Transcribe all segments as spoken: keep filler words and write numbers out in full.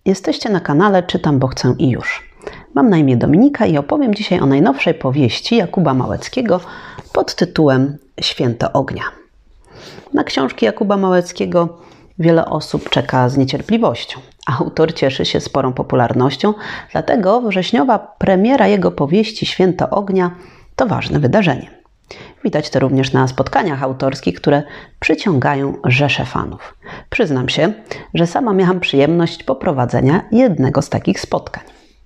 Jesteście na kanale Czytam, bo chcę i już. Mam na imię Dominika i opowiem dzisiaj o najnowszej powieści Jakuba Małeckiego pod tytułem Święto ognia. Na książki Jakuba Małeckiego wiele osób czeka z niecierpliwością. Autor cieszy się sporą popularnością, dlatego wrześniowa premiera jego powieści Święto ognia to ważne wydarzenie. Widać to również na spotkaniach autorskich, które przyciągają rzesze fanów. Przyznam się, że sama miałam przyjemność poprowadzenia jednego z takich spotkań.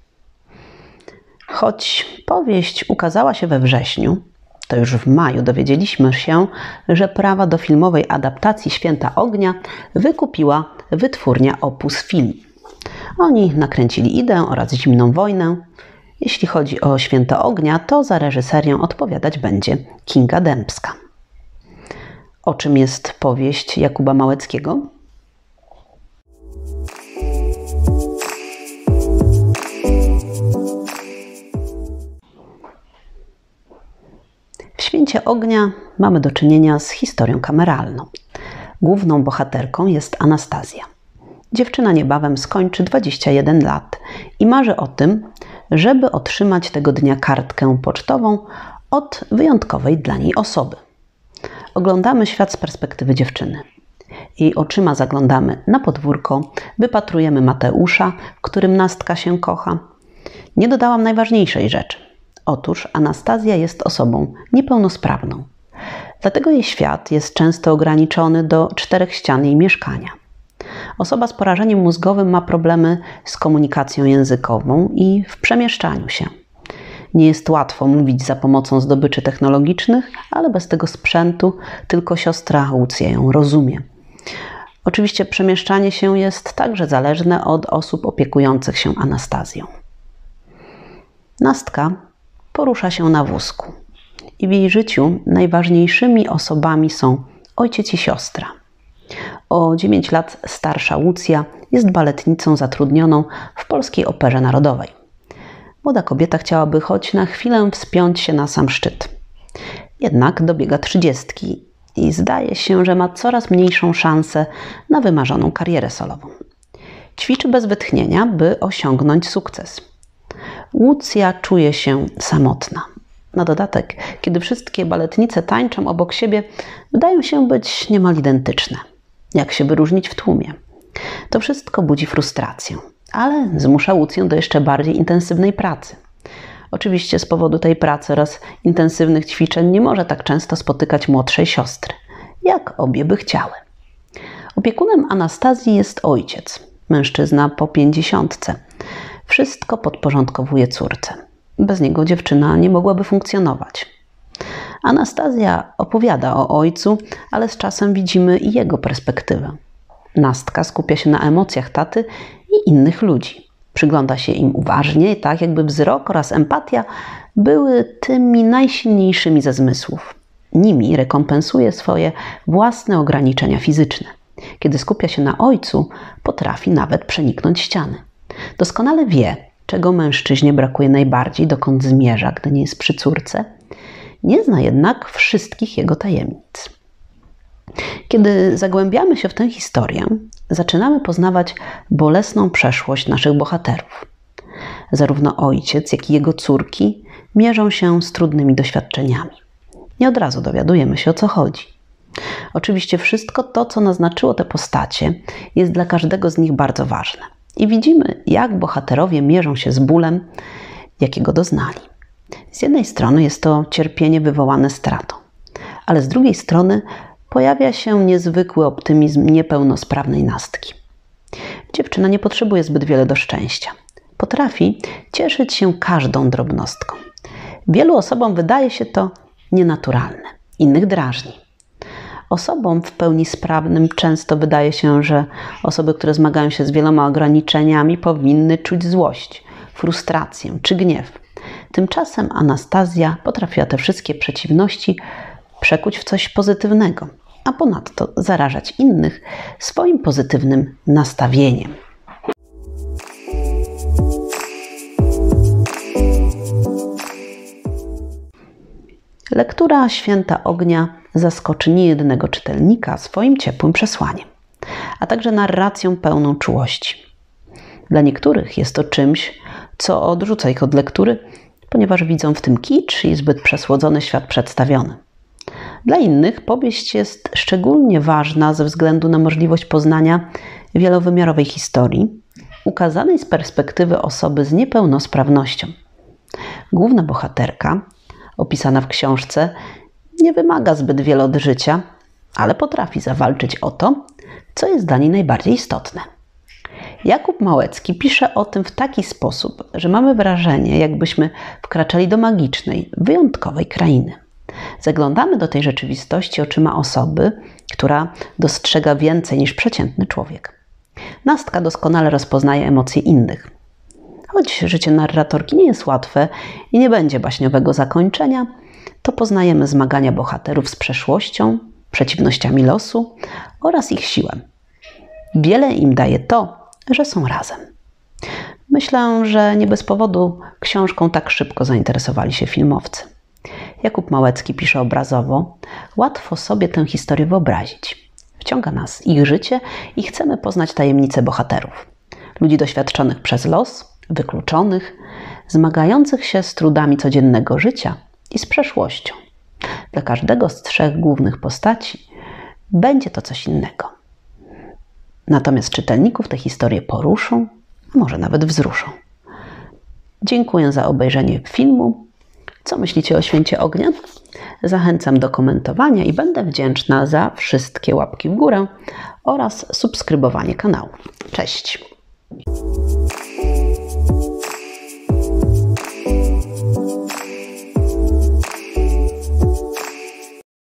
Choć powieść ukazała się we wrześniu, to już w maju dowiedzieliśmy się, że prawa do filmowej adaptacji Święta ognia wykupiła wytwórnia Opus Film. Oni nakręcili Idę oraz Zimną wojnę. Jeśli chodzi o Święto ognia, to za reżyserię odpowiadać będzie Kinga Dębska. O czym jest powieść Jakuba Małeckiego? W Święcie ognia mamy do czynienia z historią kameralną. Główną bohaterką jest Anastazja. Dziewczyna niebawem skończy dwadzieścia jeden lat i marzy o tym, żeby otrzymać tego dnia kartkę pocztową od wyjątkowej dla niej osoby. Oglądamy świat z perspektywy dziewczyny. Jej oczyma zaglądamy na podwórko, wypatrujemy Mateusza, w którym Nastka się kocha. Nie dodałam najważniejszej rzeczy. Otóż Anastazja jest osobą niepełnosprawną. Dlatego jej świat jest często ograniczony do czterech ścian jej mieszkania. Osoba z porażeniem mózgowym ma problemy z komunikacją językową i w przemieszczaniu się. Nie jest łatwo mówić za pomocą zdobyczy technologicznych, ale bez tego sprzętu tylko siostra Łucja ją rozumie. Oczywiście przemieszczanie się jest także zależne od osób opiekujących się Anastazją. Nastka porusza się na wózku i w jej życiu najważniejszymi osobami są ojciec i siostra. O dziewięć lat starsza Łucja jest baletnicą zatrudnioną w Polskiej Operze Narodowej. Młoda kobieta chciałaby choć na chwilę wspiąć się na sam szczyt. Jednak dobiega trzydziestki i zdaje się, że ma coraz mniejszą szansę na wymarzoną karierę solową. Ćwiczy bez wytchnienia, by osiągnąć sukces. Łucja czuje się samotna. Na dodatek, kiedy wszystkie baletnice tańczą obok siebie, wydają się być niemal identyczne. Jak się wyróżnić w tłumie? To wszystko budzi frustrację, ale zmusza Łucję do jeszcze bardziej intensywnej pracy. Oczywiście z powodu tej pracy oraz intensywnych ćwiczeń nie może tak często spotykać młodszej siostry, jak obie by chciały. Opiekunem Anastazji jest ojciec, mężczyzna po pięćdziesiątce. Wszystko podporządkowuje córce. Bez niego dziewczyna nie mogłaby funkcjonować. Anastazja opowiada o ojcu, ale z czasem widzimy i jego perspektywę. Nastka skupia się na emocjach taty i innych ludzi. Przygląda się im uważnie, tak jakby wzrok oraz empatia były tymi najsilniejszymi ze zmysłów. Nimi rekompensuje swoje własne ograniczenia fizyczne. Kiedy skupia się na ojcu, potrafi nawet przeniknąć ściany. Doskonale wie, czego mężczyźnie brakuje najbardziej, dokąd zmierza, gdy nie jest przy córce. Nie zna jednak wszystkich jego tajemnic. Kiedy zagłębiamy się w tę historię, zaczynamy poznawać bolesną przeszłość naszych bohaterów. Zarówno ojciec, jak i jego córki mierzą się z trudnymi doświadczeniami. Nie od razu dowiadujemy się, o co chodzi. Oczywiście wszystko to, co naznaczyło te postacie, jest dla każdego z nich bardzo ważne. I widzimy, jak bohaterowie mierzą się z bólem, jakiego doznali. Z jednej strony jest to cierpienie wywołane stratą, ale z drugiej strony pojawia się niezwykły optymizm niepełnosprawnej Nastki. Dziewczyna nie potrzebuje zbyt wiele do szczęścia. Potrafi cieszyć się każdą drobnostką. Wielu osobom wydaje się to nienaturalne, innych drażni. Osobom w pełni sprawnym często wydaje się, że osoby, które zmagają się z wieloma ograniczeniami, powinny czuć złość, frustrację czy gniew. Tymczasem Anastazja potrafiła te wszystkie przeciwności przekuć w coś pozytywnego, a ponadto zarażać innych swoim pozytywnym nastawieniem. Lektura Święta ognia zaskoczy niejednego czytelnika swoim ciepłym przesłaniem, a także narracją pełną czułości. Dla niektórych jest to czymś, co odrzuca ich od lektury, ponieważ widzą w tym kicz i zbyt przesłodzony świat przedstawiony. Dla innych powieść jest szczególnie ważna ze względu na możliwość poznania wielowymiarowej historii, ukazanej z perspektywy osoby z niepełnosprawnością. Główna bohaterka, opisana w książce, nie wymaga zbyt wiele od życia, ale potrafi zawalczyć o to, co jest dla niej najbardziej istotne. Jakub Małecki pisze o tym w taki sposób, że mamy wrażenie, jakbyśmy wkraczali do magicznej, wyjątkowej krainy. Zaglądamy do tej rzeczywistości oczyma osoby, która dostrzega więcej niż przeciętny człowiek. Nastka doskonale rozpoznaje emocje innych. Choć życie narratorki nie jest łatwe i nie będzie baśniowego zakończenia, to poznajemy zmagania bohaterów z przeszłością, przeciwnościami losu oraz ich siłę. Wiele im daje to, że są razem. Myślę, że nie bez powodu książką tak szybko zainteresowali się filmowcy. Jakub Małecki pisze obrazowo, łatwo sobie tę historię wyobrazić. Wciąga nas ich życie i chcemy poznać tajemnice bohaterów. Ludzi doświadczonych przez los, wykluczonych, zmagających się z trudami codziennego życia i z przeszłością. Dla każdego z trzech głównych postaci będzie to coś innego. Natomiast czytelników te historie poruszą, a może nawet wzruszą. Dziękuję za obejrzenie filmu. Co myślicie o Święcie Ognia? Zachęcam do komentowania i będę wdzięczna za wszystkie łapki w górę oraz subskrybowanie kanału. Cześć!